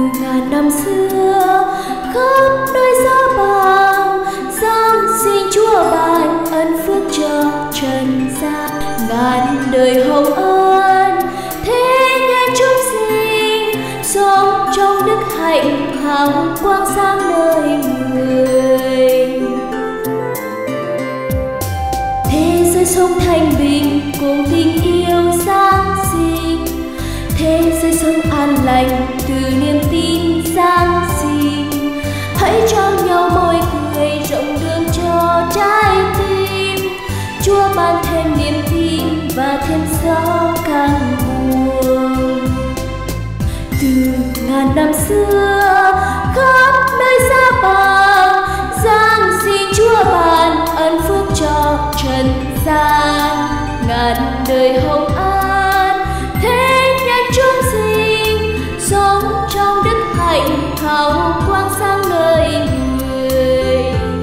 ngàn năm xưa khắp nơi giá bàng giáng sinh Chúa ban ân phước cho trần gian. Ngàn đời hồng ân thế nhân chúng sinh sống trong đức hạnh hào quang sáng nơi người. Thế giới sống thanh bình cùng tình yêu Giáng sinh, thế giới sống an lành từ niềm tin Giáng sinh. Hãy cho nhau môi cười rộng đường cho trái tim, Chúa ban thêm niềm tin và thêm gió càng buồn. Từ ngàn năm xưa khắp nơi giá bàng giáng sinh Chúa ban ân phước cho trần gian. Ngàn đời hồng an thế nhân chúng sinh sống trong đức hạnh hào quang sáng nơi người.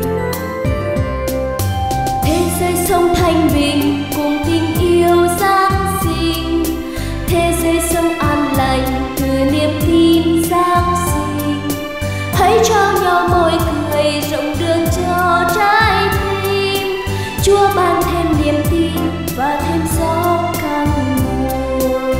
Thế giới sống thanh bình cùng tình yêu Giáng sinh, thế giới sống an lành từ niềm tin Giáng sinh. Hãy cho nhau môi cười rộng đường cho trái tim, Chúa ban thêm niềm tin và thêm gió càng buồn.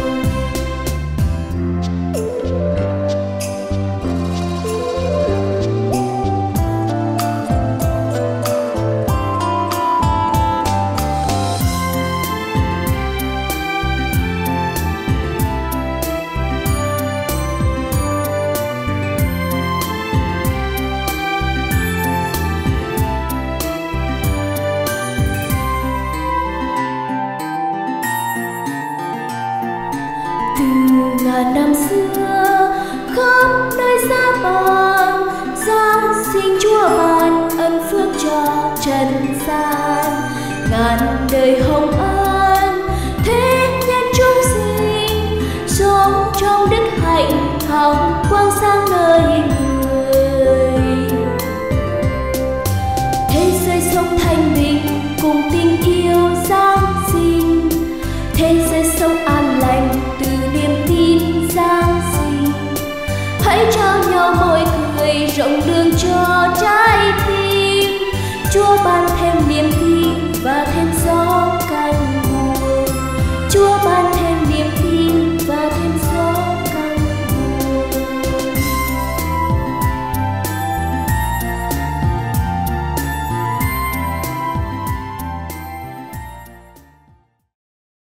Từ ngàn năm xưa khắp nơi giá bàng giáng sinh Chúa ban ân phước cho trần gian. Ngàn đời hồng ân thế nhân chúng sinh sống trong đức hạnh hào quang sáng nơi người. Thế giới sống thanh bình cùng tình yêu Giáng sinh, thế giới sống an lành từ niềm tin Giáng sinh. Hãy cho nhau môi cười rộng đường cho trái tim, Chúa ban thêm niềm tin và thêm gió